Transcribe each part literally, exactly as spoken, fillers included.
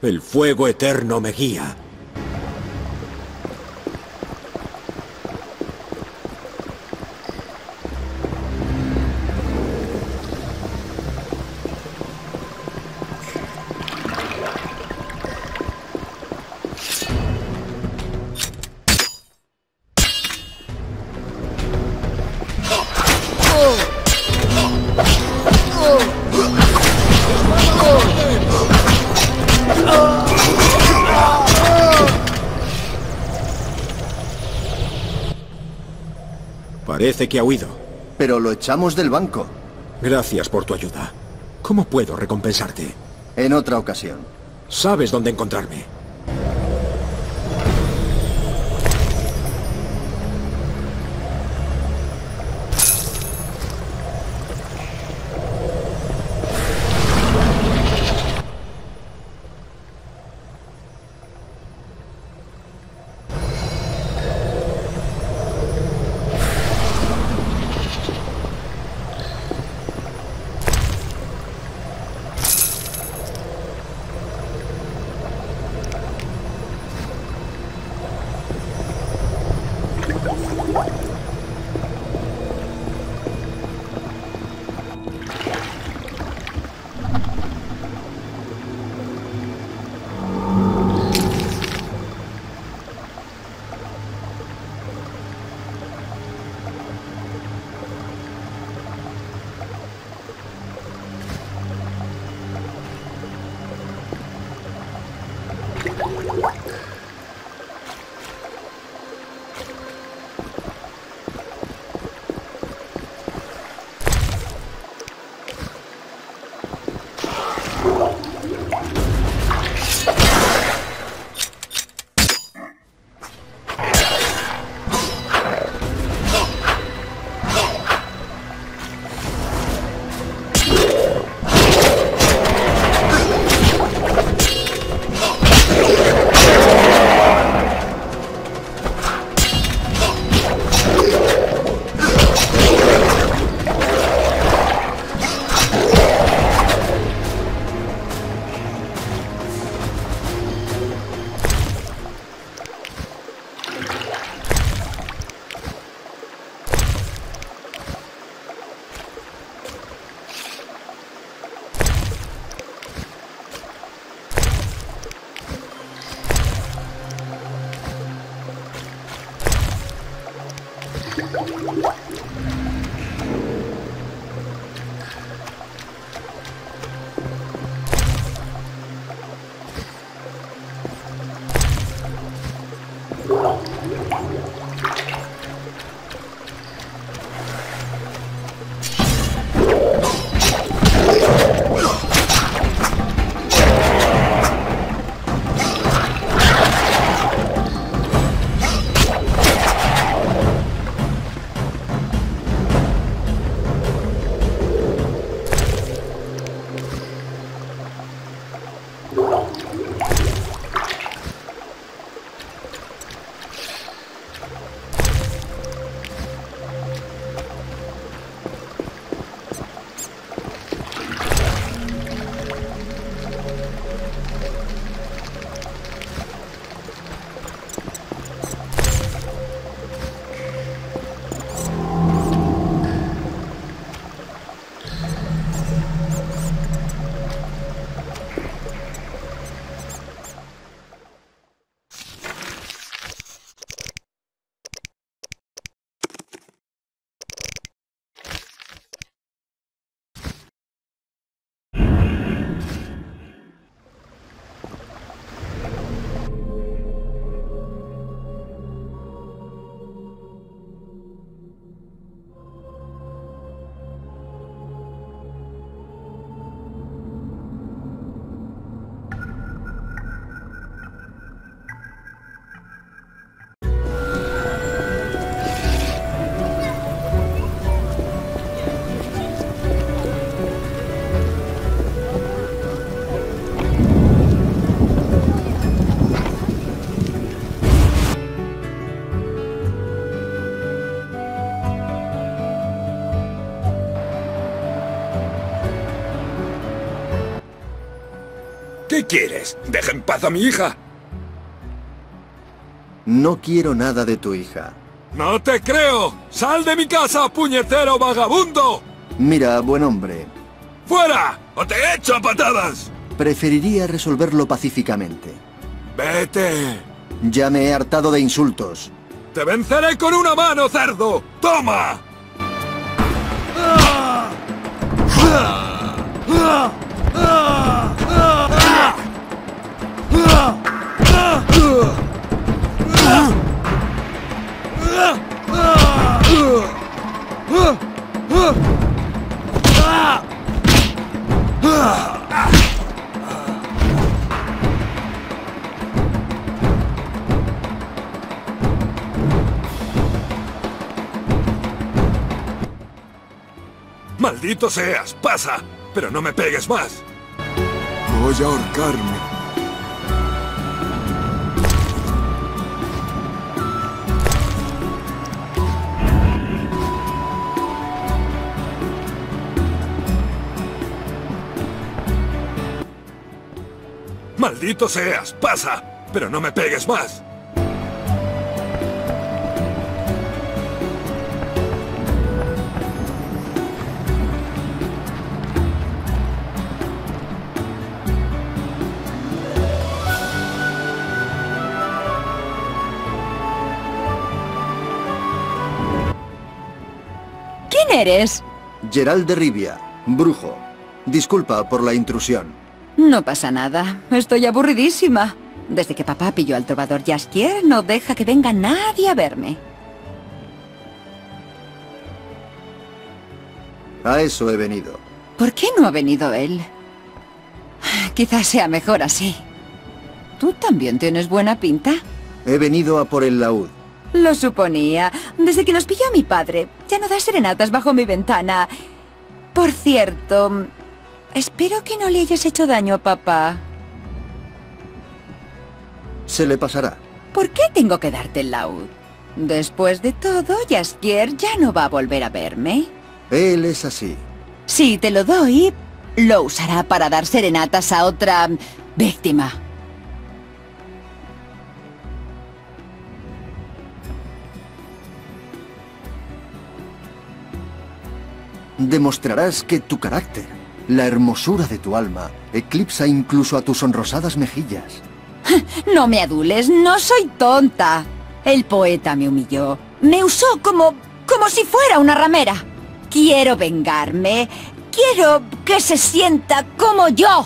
El fuego eterno me guía. Parece que ha huido. Pero lo echamos del banco. Gracias por tu ayuda. ¿Cómo puedo recompensarte? En otra ocasión. Sabes dónde encontrarme. ¿Qué quieres? ¡Deja en paz a mi hija! No quiero nada de tu hija. ¡No te creo! ¡Sal de mi casa, puñetero vagabundo! Mira, buen hombre, ¡Fuera! ¡O te echo a patadas! preferiría resolverlo pacíficamente. ¡Vete! Ya me he hartado de insultos. ¡Te venceré con una mano, cerdo! ¡Toma! ¡Maldito seas! ¡Pasa! ¡Pero no me pegues más! Voy a ahorcarme. ¡Maldito seas! ¡Pasa! ¡Pero no me pegues más! ¿Quién eres? Gerald de Rivia, brujo. Disculpa por la intrusión. No pasa nada. Estoy aburridísima. Desde que papá pilló al trovador Jaskier, no deja que venga nadie a verme. A eso he venido. ¿Por qué no ha venido él? Quizás sea mejor así. ¿Tú también tienes buena pinta? He venido a por el laúd. Lo suponía. Desde que nos pilló a mi padre, ya no da serenatas bajo mi ventana. Por cierto, espero que no le hayas hecho daño a papá. Se le pasará. ¿Por qué tengo que darte el laúd? Después de todo, Jaskier ya no va a volver a verme. Él es así. Si te lo doy, lo usará para dar serenatas a otra víctima. Demostrarás que tu carácter, la hermosura de tu alma, eclipsa incluso a tus sonrosadas mejillas. No me adules, no soy tonta. El poeta me humilló. Me usó como... como si fuera una ramera. Quiero vengarme. Quiero que se sienta como yo.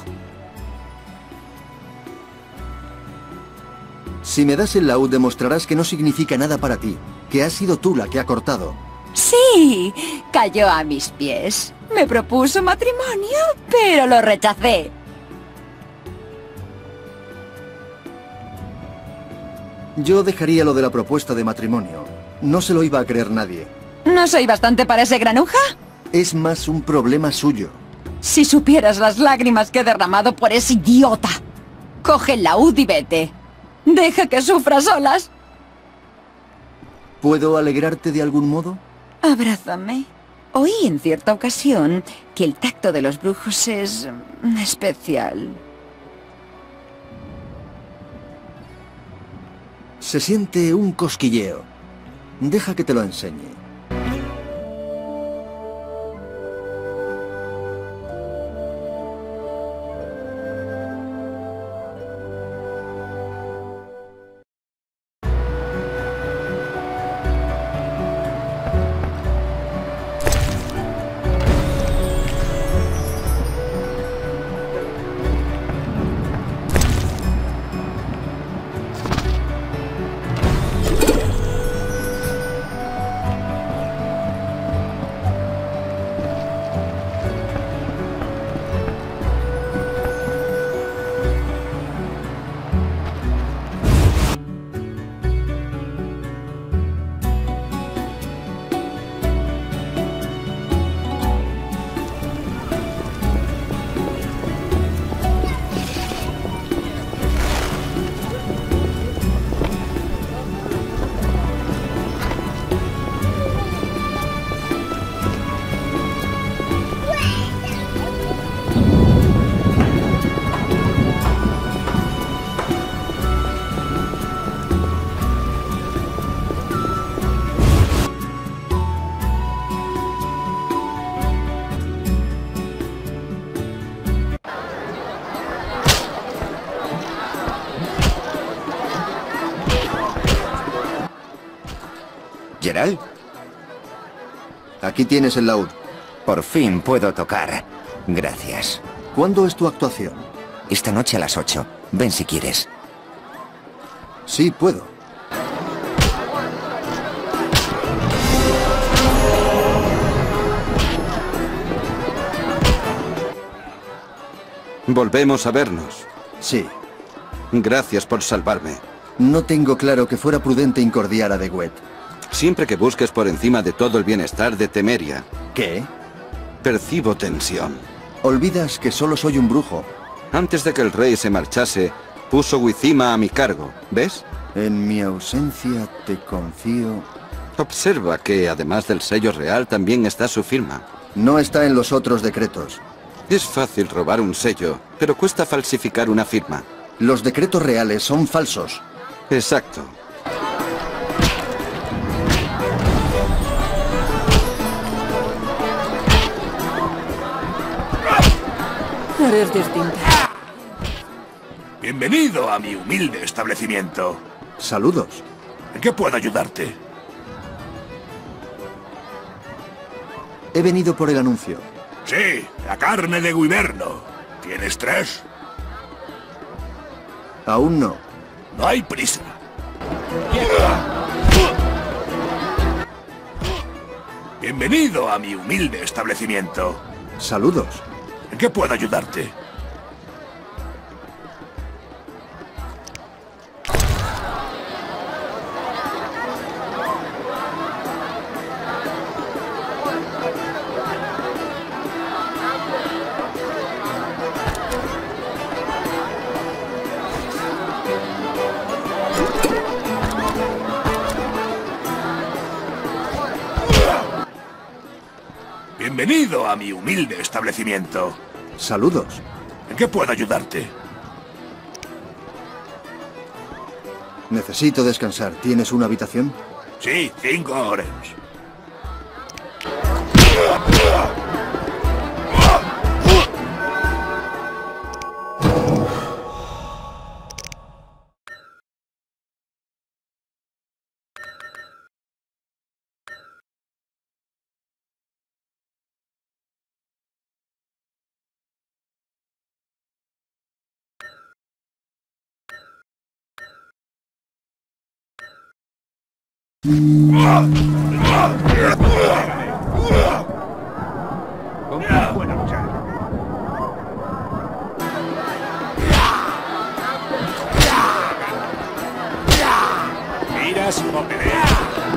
Si me das el laúd, demostrarás que no significa nada para ti, que has sido tú la que ha cortado. Sí, cayó a mis pies. Me propuso matrimonio, pero lo rechacé. Yo dejaría lo de la propuesta de matrimonio. No se lo iba a creer nadie. ¿No soy bastante para ese granuja? Es más un problema suyo. Si supieras las lágrimas que he derramado por ese idiota. Coge el laúd y vete. Deja que sufra solas. ¿Puedo alegrarte de algún modo? Abrázame. Oí en cierta ocasión que el tacto de los brujos es mm, especial. Se siente un cosquilleo. Deja que te lo enseñe. Geralt? Aquí tienes el laúd. Por fin puedo tocar. Gracias. ¿Cuándo es tu actuación? Esta noche a las ocho. Ven si quieres. Sí, puedo. Volvemos a vernos. Sí. Gracias por salvarme. No tengo claro que fuera prudente incordiar a De Wet. Siempre que busques por encima de todo el bienestar de Temeria, ¿Qué? percibo tensión. Olvidas que solo soy un brujo. Antes de que el rey se marchase, puso Wizima a mi cargo, ¿ves? En mi ausencia te confío... Observa que, además del sello real, también está su firma. No está en los otros decretos. Es fácil robar un sello, pero cuesta falsificar una firma. Los decretos reales son falsos. Exacto. Eres distinta. Bienvenido a mi humilde establecimiento. Saludos. ¿En qué puedo ayudarte? He venido por el anuncio. Sí, la carne de Wyverno. ¿Tienes tres? Aún no. No hay prisa. Bienvenido a mi humilde establecimiento. Saludos. ¿En qué puedo ayudarte? Bienvenido a mi humilde establecimiento. Saludos. ¿En qué puedo ayudarte? Necesito descansar. ¿Tienes una habitación? Sí, cinco horas. Miras o peleas.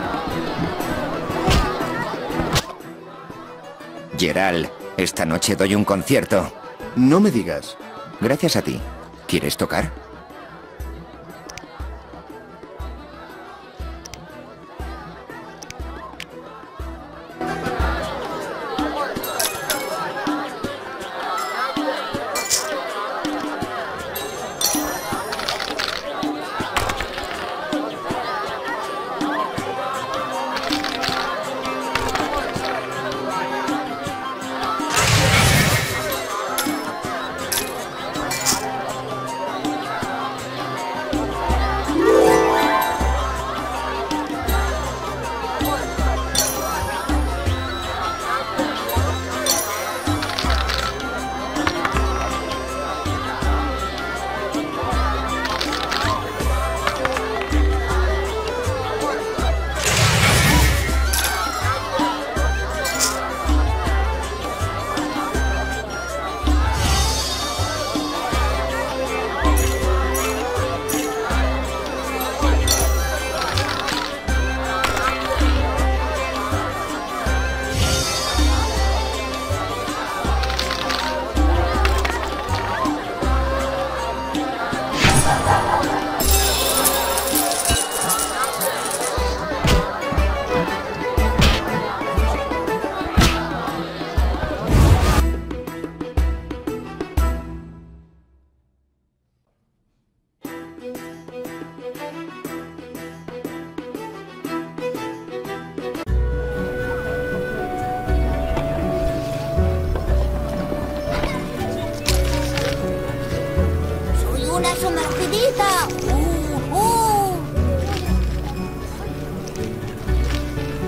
Geralt, esta noche doy un concierto. No me digas. Gracias a ti. ¿Quieres tocar? ¡Una sumergidita! ¡Uh, uh!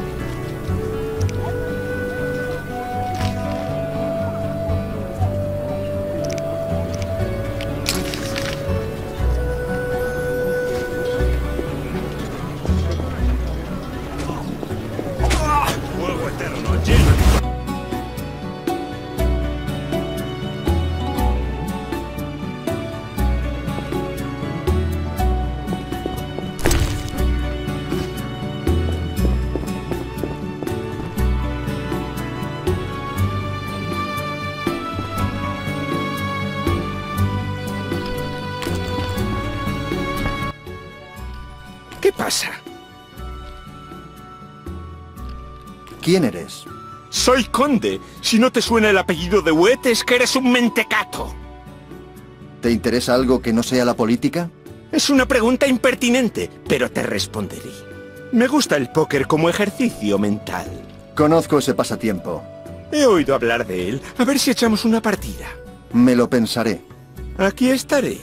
pasa? ¿Quién eres? Soy conde. Si no te suena el apellido de Wet, es que eres un mentecato. ¿Te interesa algo que no sea la política? Es una pregunta impertinente, pero te responderé. Me gusta el póker como ejercicio mental. Conozco ese pasatiempo. He oído hablar de él. A ver si echamos una partida. Me lo pensaré. Aquí estaré.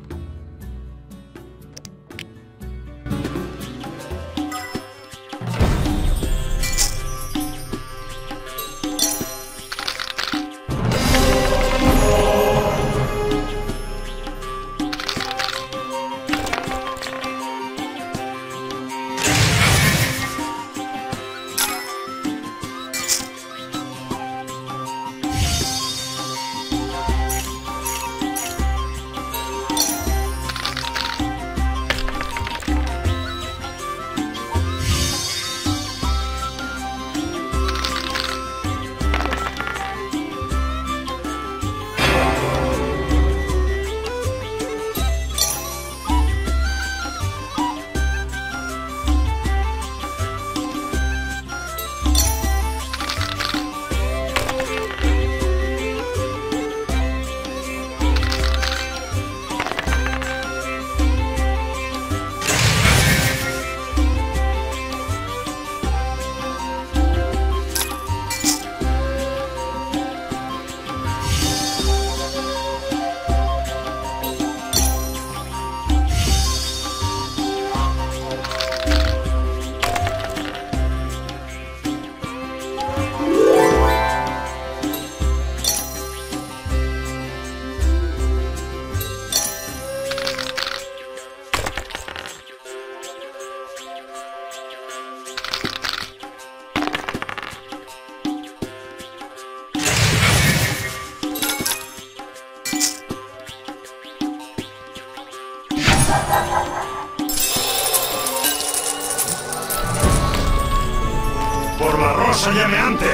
¡Por la rosa llameante!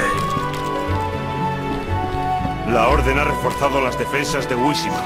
La Orden ha reforzado las defensas de Wissima.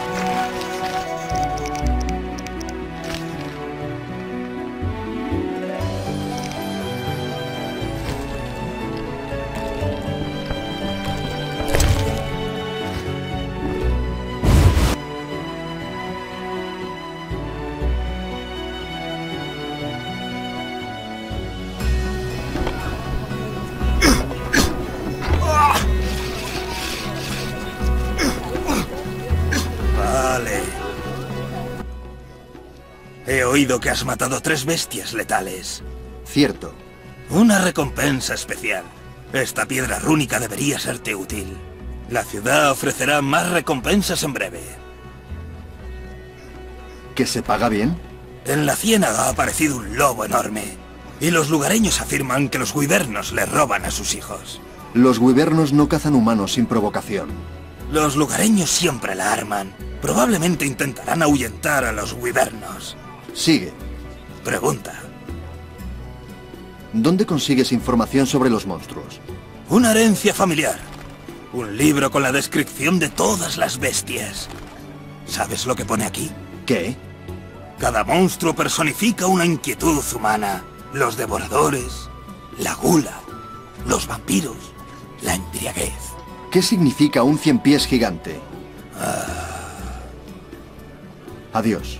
He oído que has matado tres bestias letales. Cierto. Una recompensa especial. Esta piedra rúnica debería serte útil. La ciudad ofrecerá más recompensas en breve. ¿Que se paga bien? En la ciénaga ha aparecido un lobo enorme. Y los lugareños afirman que los wyvernos le roban a sus hijos. Los wyvernos no cazan humanos sin provocación. Los lugareños siempre la arman. Probablemente intentarán ahuyentar a los wyvernos. Sigue. Pregunta. ¿Dónde consigues información sobre los monstruos? Una herencia familiar. Un libro con la descripción de todas las bestias. ¿Sabes lo que pone aquí? ¿Qué? Cada monstruo personifica una inquietud humana. Los devoradores, la gula, los vampiros, la embriaguez. ¿Qué significa un cien pies gigante? Ah. Adiós.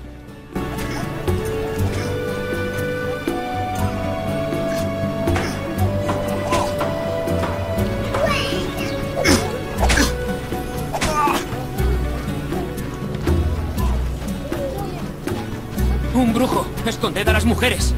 ¡Un brujo! ¡Esconded a las mujeres!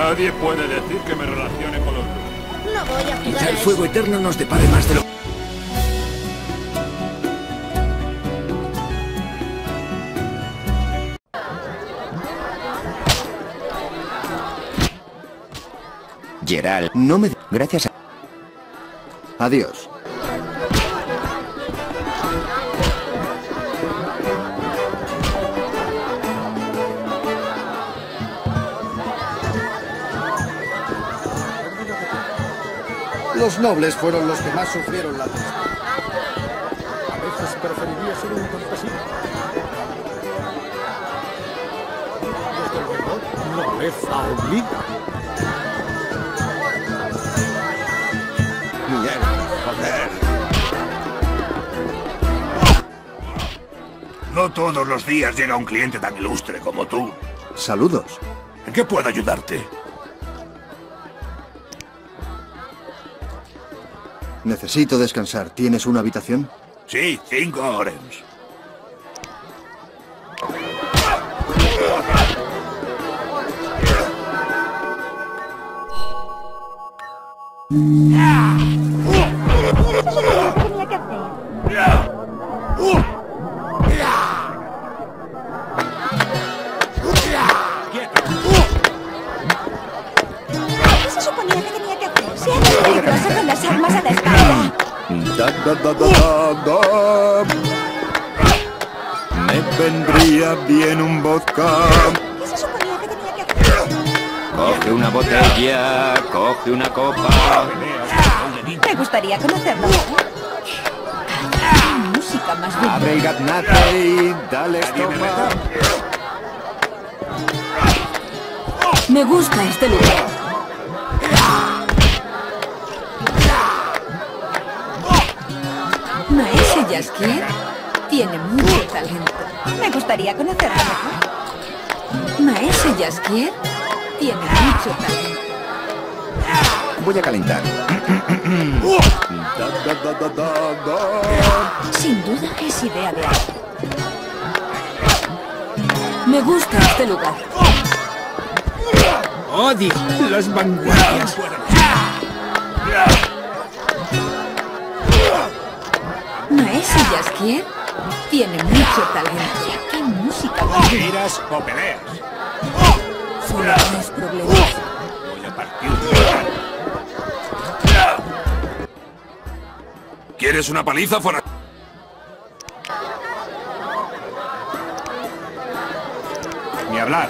Nadie puede decir que me relacione con los dos. No voy a jugar Quizá a el eso. fuego eterno nos depare más de lo... Geralt, No me... gracias a... Adiós. Los nobles fueron los que más sufrieron la peste. A veces preferiría ser un campesino. Desde luego, nobleza obliga. Mierda, joder. No todos los días llega un cliente tan ilustre como tú. Saludos. ¿En qué puedo ayudarte? Necesito descansar. ¿Tienes una habitación? Sí, cinco orens. ¿Qué se suponía que tenía que hacer? Se hace peligroso con las armas a la espalda. Da, da, da, da, da, da. Me vendría bien un vodka. ¿Qué se suponía que tenía que hacer? Coge una botella, coge una copa. Me gustaría conocerlo. ¡Qué música más bonita! Abre el gaznate y dale estopa. Me gusta este lugar. Maese Jaskier tiene mucho talento. Me gustaría conocerlo mejor. Maese Jaskier tiene mucho talento. Voy a calentar. Da, da, da, da, da, da. Sin duda es idea de alguien. Me gusta este lugar. Odio las vanguardias. Maese Jaskier tiene mucho talento. ¡Qué música más! ¿Tiras o peleas? Solo tienes problemas. Voy a partir. ¿Quieres una paliza fuera? Ni hablar.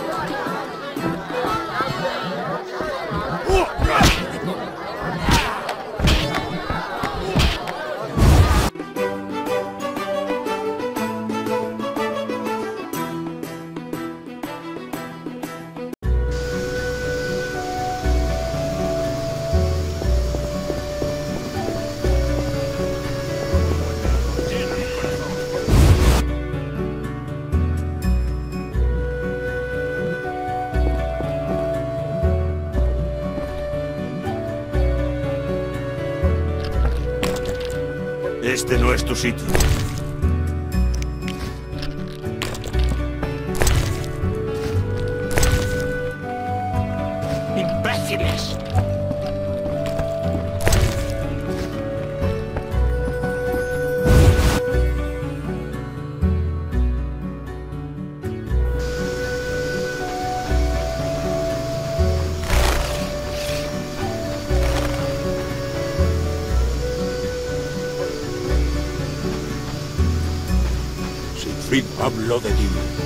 Este no es tu sitio. ¡Imbéciles! Siegfried habló de ti.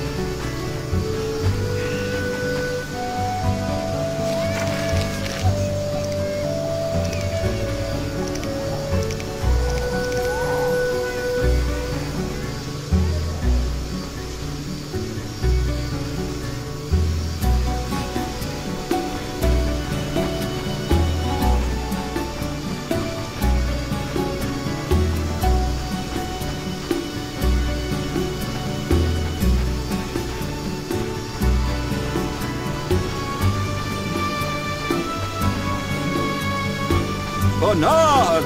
¡Honor!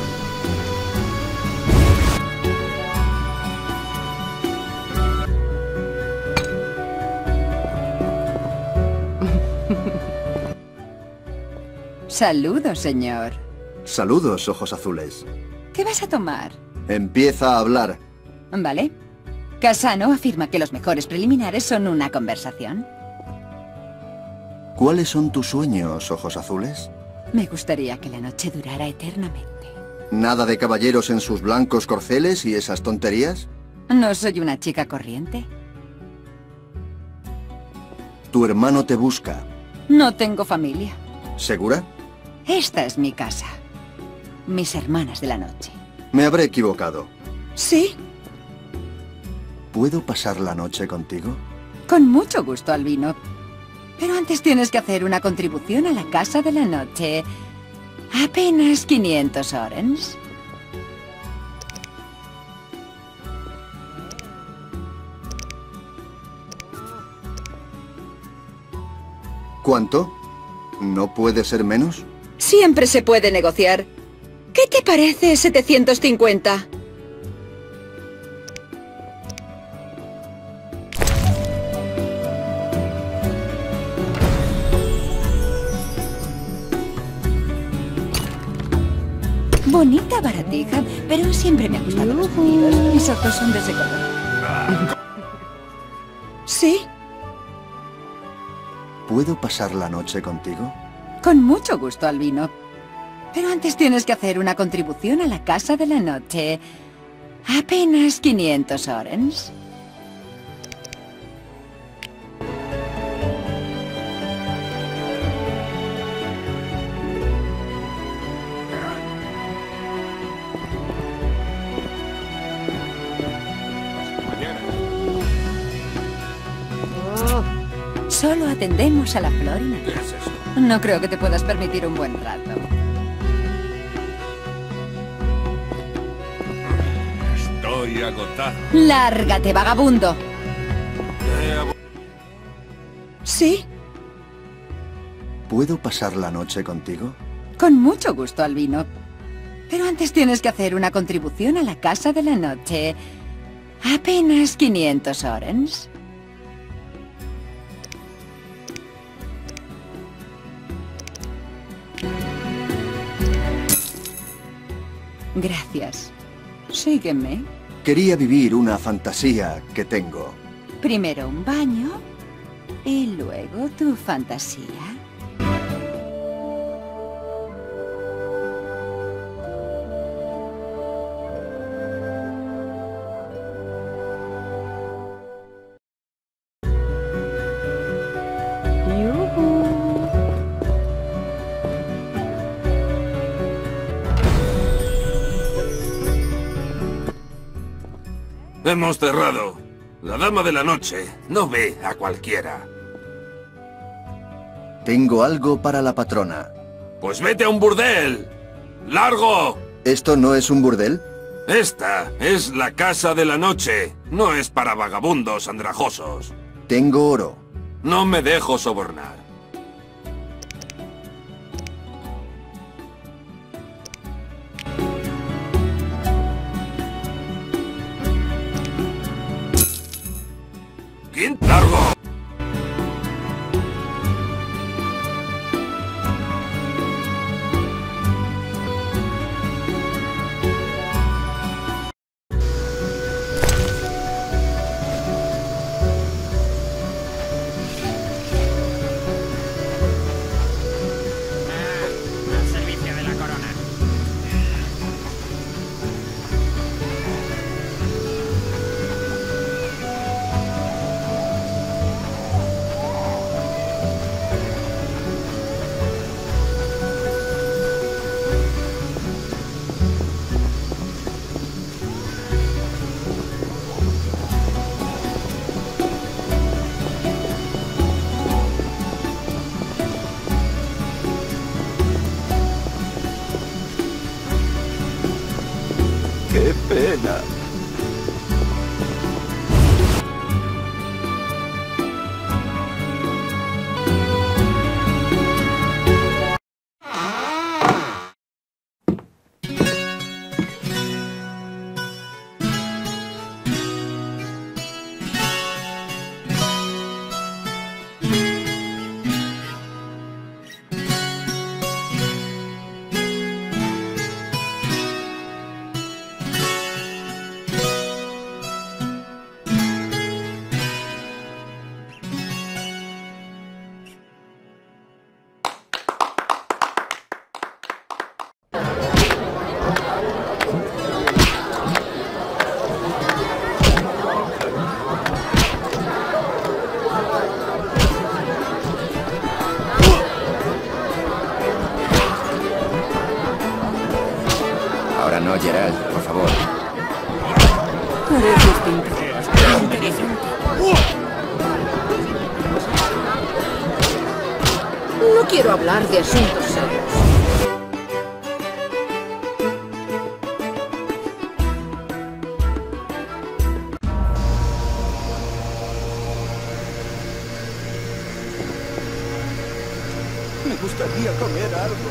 Saludos, señor. Saludos, ojos azules. ¿Qué vas a tomar? Empieza a hablar. Vale. Casano afirma que los mejores preliminares son una conversación. ¿Cuáles son tus sueños, ojos azules? Me gustaría que la noche durara eternamente. ¿Nada de caballeros en sus blancos corceles y esas tonterías? No soy una chica corriente. Tu hermano te busca. No tengo familia. ¿Segura? Esta es mi casa. Mis hermanas de la noche. Me habré equivocado. ¿Sí? ¿Puedo pasar la noche contigo? Con mucho gusto, Albino. Pero antes tienes que hacer una contribución a la casa de la noche. Apenas quinientos orens. ¿Cuánto? ¿No puede ser menos? Siempre se puede negociar. ¿Qué te parece setecientos cincuenta? Bonita baratija, pero siempre me ha gustado los vestidos. Mis ojos son de ese color. ¿Sí? ¿Puedo pasar la noche contigo? Con mucho gusto, Albino. Pero antes tienes que hacer una contribución a la casa de la noche. Apenas quinientos orens. Solo atendemos a la Florina. ¿Qué es eso? No creo que te puedas permitir un buen rato. Estoy agotado. ¡Lárgate, vagabundo! ¿Sí? ¿Puedo pasar la noche contigo? Con mucho gusto, Albino. Pero antes tienes que hacer una contribución a la casa de la noche. Apenas quinientos orens. Gracias. Sígueme. Quería vivir una fantasía que tengo. Primero un baño y luego tu fantasía. Hemos cerrado. La dama de la noche no ve a cualquiera. Tengo algo para la patrona. Pues vete a un burdel. ¡Largo! ¿Esto no es un burdel? Esta es la casa de la noche. No es para vagabundos andrajosos. Tengo oro. No me dejo sobornar. ¿Quién? ¡Largo! Al servicio de la corona. No, Geralt, por favor. Parece distinto. Interesante. No quiero hablar de asuntos serios. Me gustaría comer algo.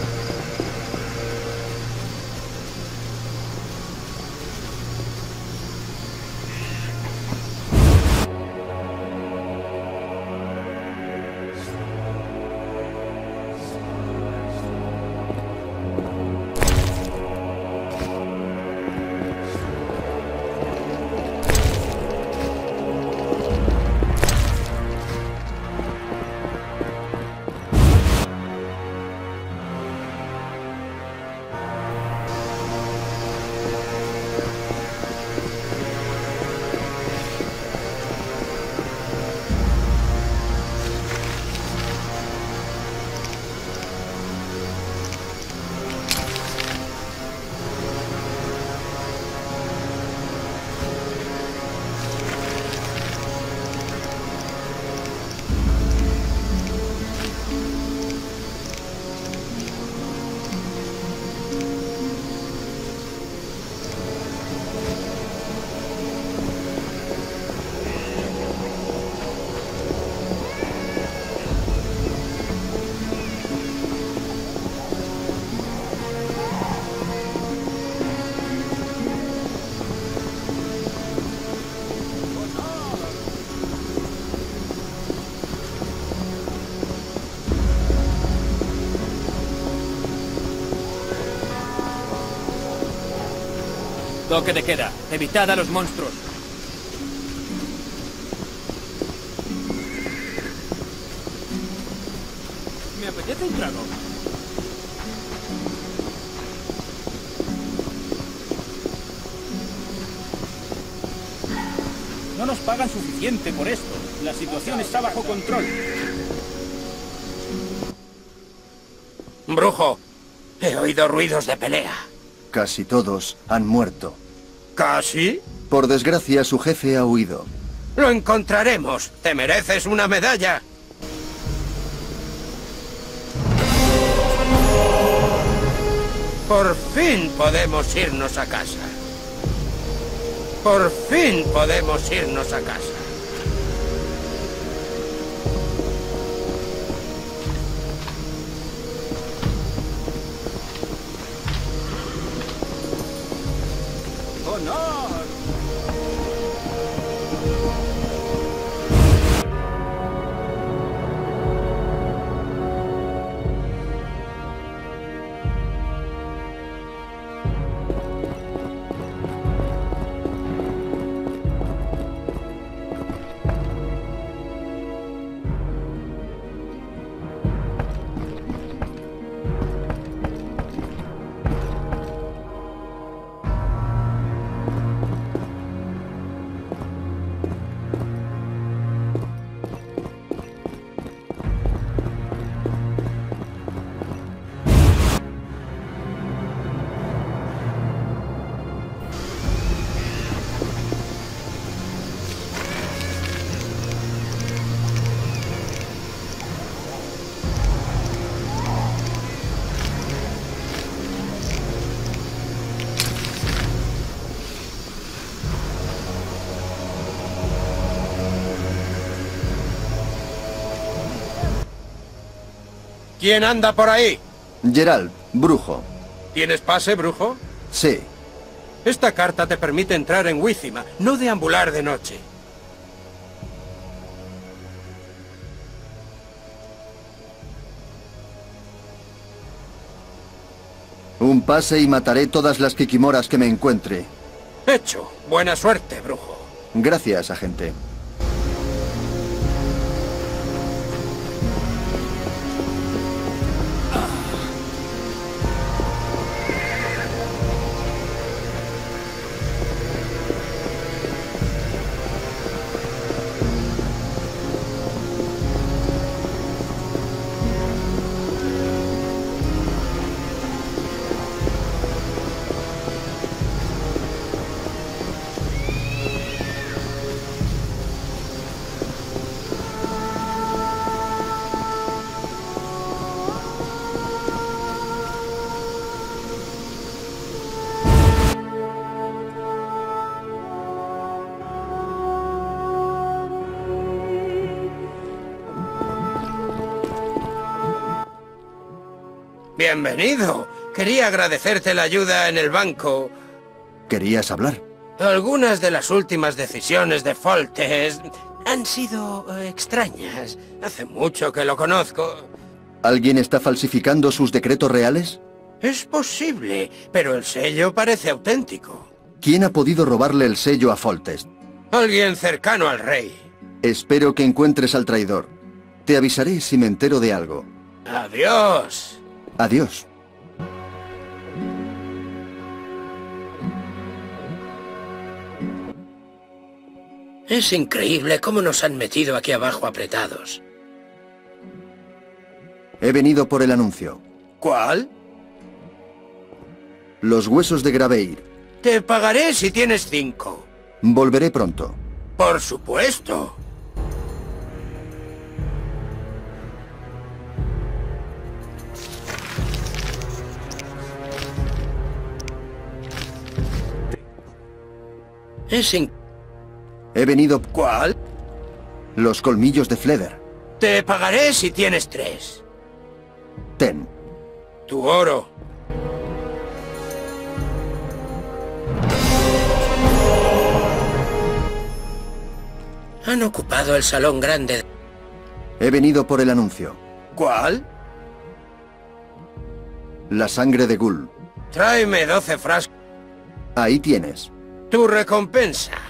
Toque de queda. Evitad a los monstruos. Me apetece un trago. No nos pagan suficiente por esto. La situación está bajo control. Brujo, he oído ruidos de pelea. Casi todos han muerto. ¿Casi? Por desgracia, su jefe ha huido. Lo encontraremos. Te mereces una medalla. Por fin podemos irnos a casa. Por fin podemos irnos a casa. ¡Honor! ¿Quién anda por ahí? Geralt, brujo. ¿Tienes pase, brujo? Sí. Esta carta te permite entrar en Wícima, no deambular de noche. Un pase y mataré todas las kikimoras que me encuentre. Hecho. Buena suerte, brujo. Gracias, agente. Bienvenido. Quería agradecerte la ayuda en el banco. ¿Querías hablar? Algunas de las últimas decisiones de Foltest han sido eh, extrañas. Hace mucho que lo conozco. ¿Alguien está falsificando sus decretos reales? Es posible, pero el sello parece auténtico. ¿Quién ha podido robarle el sello a Foltest? Alguien cercano al rey. Espero que encuentres al traidor. Te avisaré si me entero de algo. Adiós. Adiós. Es increíble cómo nos han metido aquí abajo apretados. He venido por el anuncio. ¿Cuál? Los huesos de Graveir. Te pagaré si tienes cinco. Volveré pronto. Por supuesto. Es in... He venido... ¿Cuál? Los colmillos de Fleder. Te pagaré si tienes tres. Ten. Tu oro. Han ocupado el salón grande. He venido por el anuncio. ¿Cuál? La sangre de Gul. Tráeme doce frascos. Ahí tienes. Tu recompensa.